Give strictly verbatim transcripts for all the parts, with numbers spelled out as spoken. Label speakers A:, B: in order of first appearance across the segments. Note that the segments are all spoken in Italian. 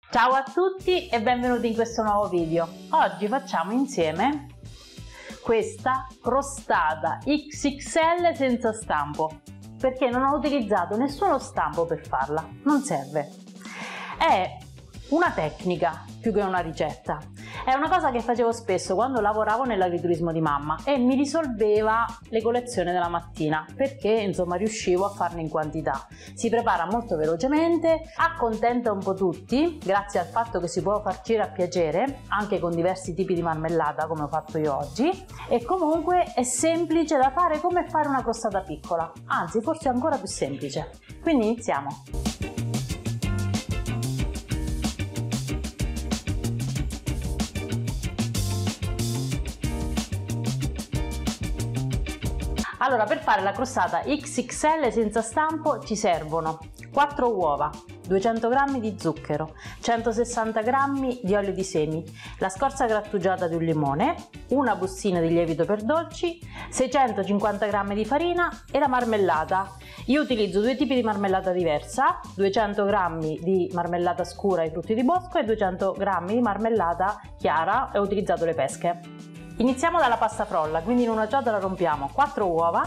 A: Ciao a tutti e benvenuti in questo nuovo video. Oggi facciamo insieme questa crostata X X L senza stampo, perché non ho utilizzato nessuno stampo per farla, non serve. È una tecnica più che una ricetta. È una cosa che facevo spesso quando lavoravo nell'agriturismo di mamma e mi risolveva le colazioni della mattina, perché insomma riuscivo a farne in quantità. Si prepara molto velocemente, accontenta un po' tutti grazie al fatto che si può farcire a piacere anche con diversi tipi di marmellata come ho fatto io oggi, e comunque è semplice da fare come fare una crostata piccola, anzi forse ancora più semplice. Quindi iniziamo. Allora, per fare la crostata X X L senza stampo ci servono quattro uova, duecento grammi di zucchero, centosessanta grammi di olio di semi, la scorza grattugiata di un limone, una bustina di lievito per dolci, seicentocinquanta grammi di farina e la marmellata. Io utilizzo due tipi di marmellata diversa, duecento grammi di marmellata scura ai frutti di bosco e duecento grammi di marmellata chiara, e ho utilizzato le pesche. Iniziamo dalla pasta frolla, quindi in una ciotola rompiamo quattro uova,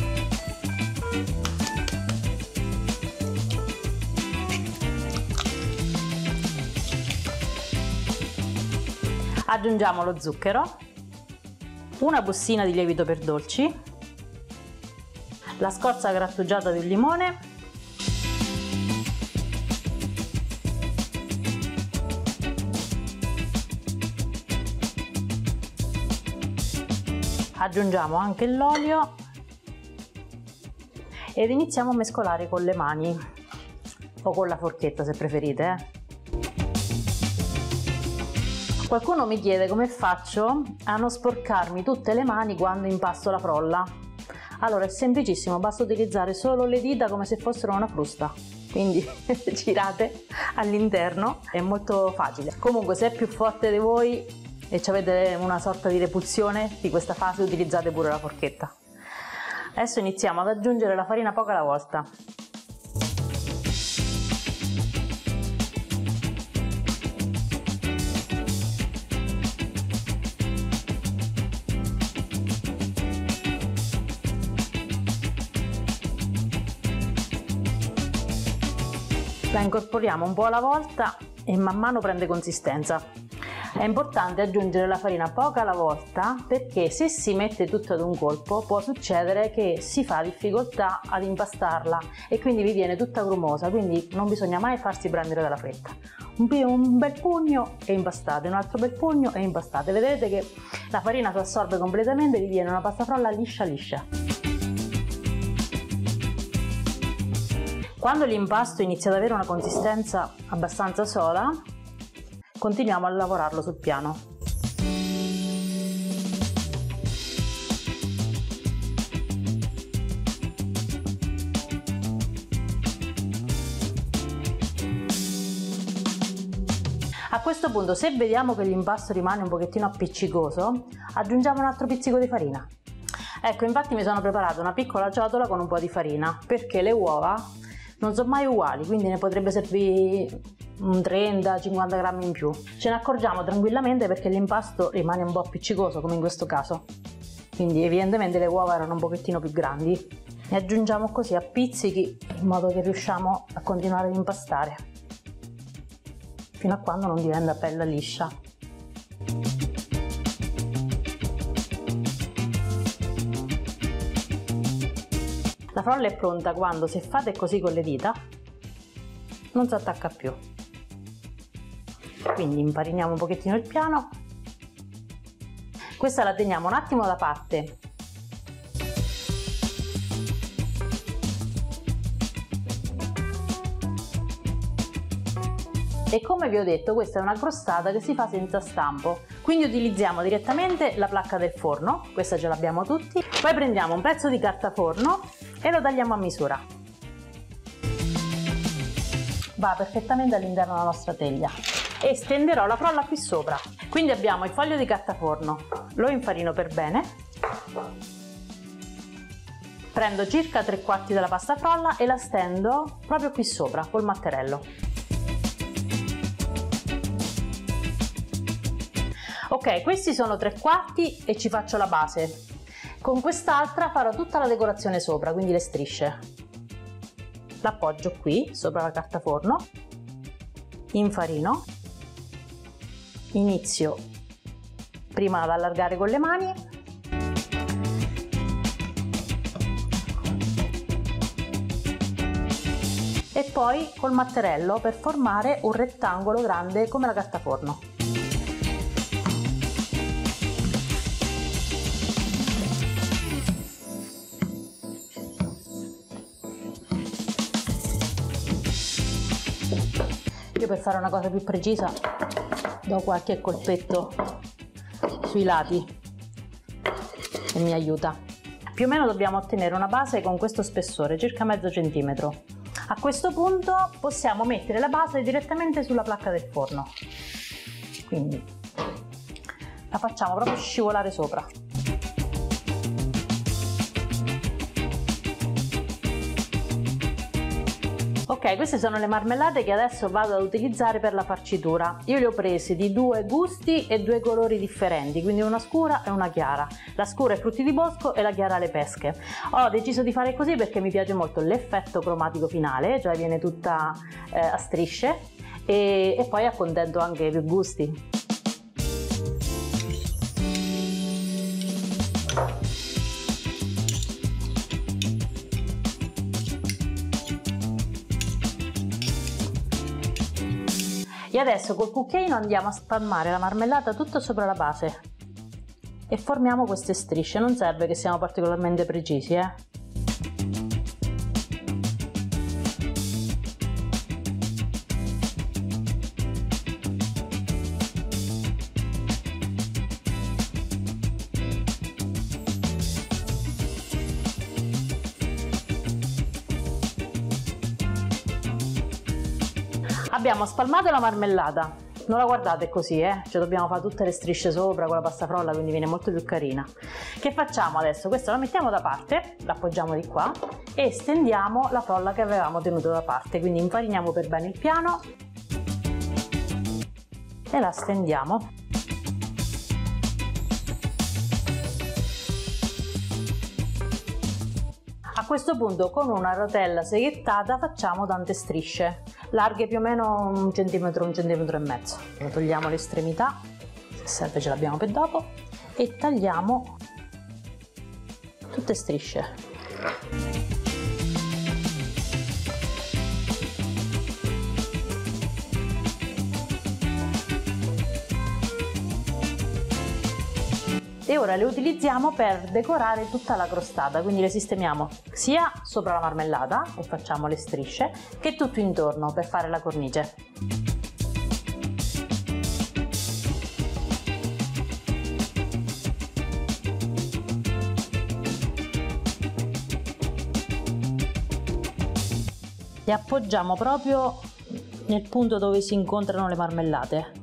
A: aggiungiamo lo zucchero, una bustina di lievito per dolci, la scorza grattugiata di un limone, aggiungiamo anche l'olio ed iniziamo a mescolare con le mani o con la forchetta se preferite. Eh. Qualcuno mi chiede come faccio a non sporcarmi tutte le mani quando impasto la frolla. Allora è semplicissimo, basta utilizzare solo le dita come se fossero una frusta, quindi girate all'interno, è molto facile. Comunque se è più forte di voi e avete una sorta di repulsione di questa fase, utilizzate pure la forchetta. Adesso iniziamo ad aggiungere la farina poco alla volta. La incorporiamo un po' alla volta e man mano prende consistenza. È importante aggiungere la farina poca alla volta, perché se si mette tutto ad un colpo può succedere che si fa difficoltà ad impastarla e quindi vi viene tutta grumosa, quindi non bisogna mai farsi prendere dalla fretta. Un, un bel pugno e impastate, un altro bel pugno e impastate. Vedrete che la farina si assorbe completamente e vi viene una pasta frolla liscia liscia. Quando l'impasto inizia ad avere una consistenza abbastanza soda, continuiamo a lavorarlo sul piano. A questo punto, se vediamo che l'impasto rimane un pochettino appiccicoso, aggiungiamo un altro pizzico di farina. Ecco, infatti mi sono preparata una piccola ciotola con un po' di farina, perché le uova non sono mai uguali, quindi ne potrebbe servire un trenta cinquanta grammi in più. Ce ne accorgiamo tranquillamente perché l'impasto rimane un po' appiccicoso, come in questo caso, quindi evidentemente le uova erano un pochettino più grandi. Ne aggiungiamo così a pizzichi in modo che riusciamo a continuare ad impastare fino a quando non diventa bella liscia. La frolla è pronta quando, se fate così con le dita, non si attacca più. Quindi infariniamo un pochettino il piano. Questa la teniamo un attimo da parte. E come vi ho detto, questa è una crostata che si fa senza stampo, quindi utilizziamo direttamente la placca del forno, questa ce l'abbiamo tutti, poi prendiamo un pezzo di carta forno e lo tagliamo a misura. Va perfettamente all'interno della nostra teglia e stenderò la frolla qui sopra. Quindi abbiamo il foglio di carta forno, lo infarino per bene, prendo circa tre quarti della pasta frolla e la stendo proprio qui sopra col matterello. Ok, questi sono tre quarti e ci faccio la base. Con quest'altra farò tutta la decorazione sopra, quindi le strisce. L'appoggio qui sopra la carta forno, infarino, inizio prima ad allargare con le mani e poi col matterello per formare un rettangolo grande come la carta forno. Io per fare una cosa più precisa do qualche colpetto sui lati e mi aiuta. Più o meno dobbiamo ottenere una base con questo spessore, circa mezzo centimetro. A questo punto possiamo mettere la base direttamente sulla placca del forno, quindi la facciamo proprio scivolare sopra. Ok, queste sono le marmellate che adesso vado ad utilizzare per la farcitura. Io le ho prese di due gusti e due colori differenti, quindi una scura e una chiara. La scura è frutti di bosco e la chiara le pesche. Ho deciso di fare così perché mi piace molto l'effetto cromatico finale, cioè viene tutta eh, a strisce e, e poi accontento anche più gusti. E adesso col cucchiaino andiamo a spalmare la marmellata tutto sopra la base e formiamo queste strisce. Non serve che siamo particolarmente precisi, eh. Abbiamo spalmato la marmellata, non la guardate così, eh? Cioè dobbiamo fare tutte le strisce sopra con la pasta frolla, quindi viene molto più carina. Che facciamo adesso? Questa la mettiamo da parte, l'appoggiamo di qua e stendiamo la frolla che avevamo tenuto da parte, quindi infariniamo per bene il piano e la stendiamo. A questo punto con una rotella seghettata facciamo tante strisce, larghe più o meno un centimetro, un centimetro e mezzo. Togliamo l'estremità, se serve ce l'abbiamo per dopo, e tagliamo tutte strisce. E ora le utilizziamo per decorare tutta la crostata, quindi le sistemiamo sia sopra la marmellata e facciamo le strisce, che tutto intorno per fare la cornice. Le appoggiamo proprio nel punto dove si incontrano le marmellate.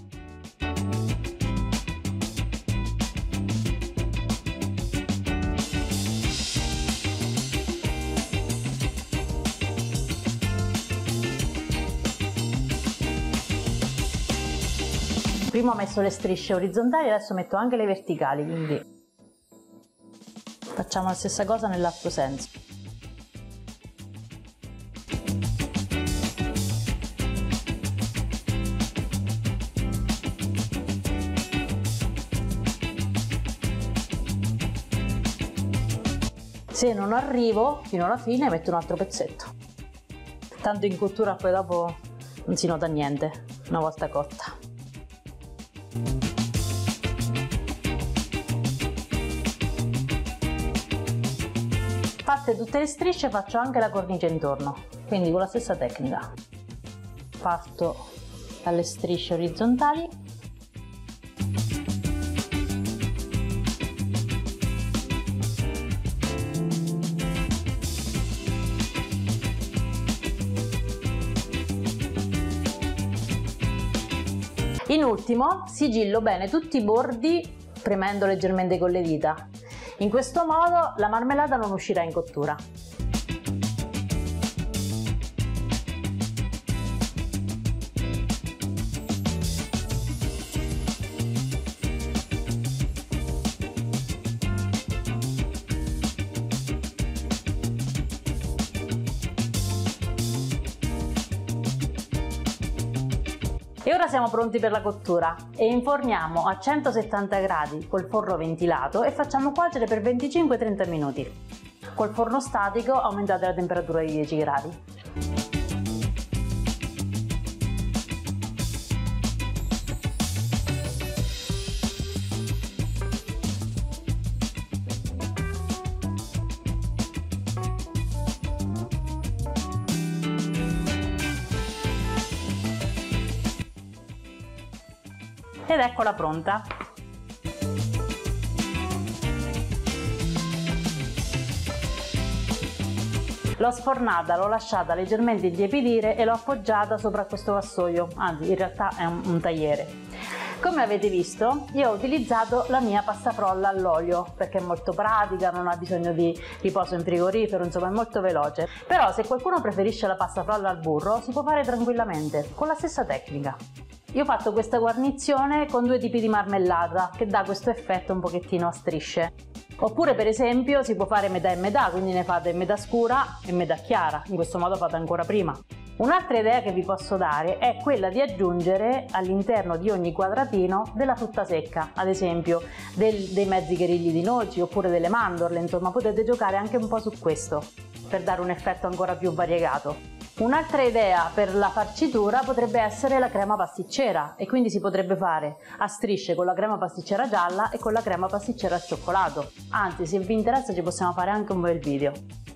A: Prima ho messo le strisce orizzontali, adesso metto anche le verticali, quindi facciamo la stessa cosa nell'altro senso. Se non arrivo fino alla fine metto un altro pezzetto, tanto in cottura poi dopo non si nota niente una volta cotta. Fatte tutte le strisce faccio anche la cornice intorno, quindi con la stessa tecnica. Parto dalle strisce orizzontali in ultimo sigillo bene tutti i bordi premendo leggermente con le dita. In questo modo la marmellata non uscirà in cottura. E ora siamo pronti per la cottura e inforniamo a centosettanta gradi col forno ventilato e facciamo cuocere per venticinque trenta minuti. Col forno statico aumentate la temperatura di dieci gradi. Ed eccola pronta. L'ho sfornata, l'ho lasciata leggermente intiepidire e l'ho appoggiata sopra questo vassoio, anzi in realtà è un, un tagliere. Come avete visto, io ho utilizzato la mia pasta frolla all'olio perché è molto pratica, non ha bisogno di riposo in frigorifero, insomma è molto veloce. Però se qualcuno preferisce la pasta frolla al burro si può fare tranquillamente con la stessa tecnica. Io ho fatto questa guarnizione con due tipi di marmellata che dà questo effetto un pochettino a strisce. Oppure per esempio si può fare metà e metà, quindi ne fate metà scura e metà chiara, in questo modo fate ancora prima. Un'altra idea che vi posso dare è quella di aggiungere all'interno di ogni quadratino della frutta secca, ad esempio del, dei mezzi gherigli di noci oppure delle mandorle, insomma potete giocare anche un po' su questo per dare un effetto ancora più variegato. Un'altra idea per la farcitura potrebbe essere la crema pasticcera e quindi si potrebbe fare a strisce con la crema pasticcera gialla e con la crema pasticcera al cioccolato. Anzi, se vi interessa ci possiamo fare anche un bel video.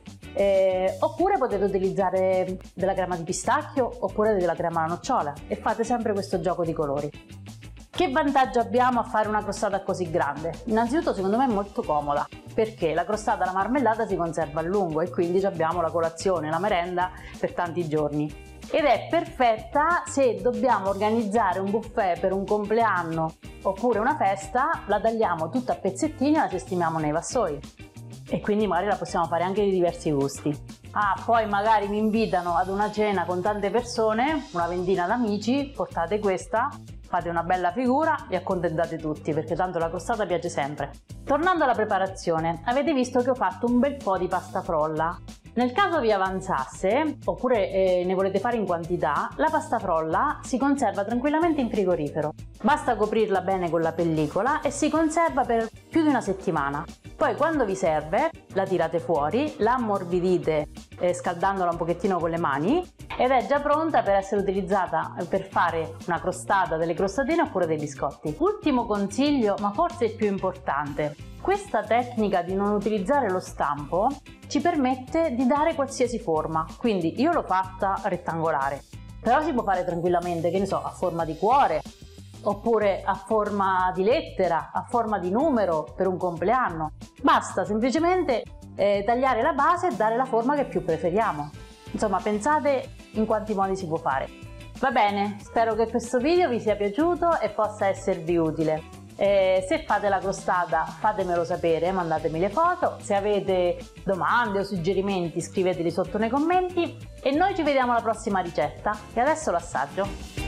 A: Eh, oppure potete utilizzare della crema di pistacchio oppure della crema alla nocciola e fate sempre questo gioco di colori. Che vantaggio abbiamo a fare una crostata così grande? Innanzitutto secondo me è molto comoda perché la crostata alla marmellata si conserva a lungo e quindi abbiamo la colazione, la merenda per tanti giorni. Ed è perfetta se dobbiamo organizzare un buffet per un compleanno oppure una festa, la tagliamo tutta a pezzettini e la sistemiamo nei vassoi. E quindi magari la possiamo fare anche di diversi gusti. Ah, poi magari mi invitano ad una cena con tante persone, una ventina d'amici, portate questa, fate una bella figura e accontentate tutti perché tanto la crostata piace sempre. Tornando alla preparazione, avete visto che ho fatto un bel po' di pasta frolla. Nel caso vi avanzasse, oppure eh, ne volete fare in quantità, la pasta frolla si conserva tranquillamente in frigorifero. Basta coprirla bene con la pellicola e si conserva per più di una settimana. Poi quando vi serve la tirate fuori, la ammorbidite eh, scaldandola un pochettino con le mani ed è già pronta per essere utilizzata per fare una crostata, delle crostatine oppure dei biscotti. Ultimo consiglio, ma forse il più importante. Questa tecnica di non utilizzare lo stampo ci permette di dare qualsiasi forma, quindi io l'ho fatta rettangolare, però si può fare tranquillamente, che ne so, a forma di cuore, oppure a forma di lettera, a forma di numero per un compleanno. Basta semplicemente eh, tagliare la base e dare la forma che più preferiamo. Insomma, pensate in quanti modi si può fare. Va bene, spero che questo video vi sia piaciuto e possa esservi utile. Eh, se fate la crostata fatemelo sapere, mandatemi le foto, se avete domande o suggerimenti scriveteli sotto nei commenti e noi ci vediamo alla prossima ricetta e adesso l'assaggio.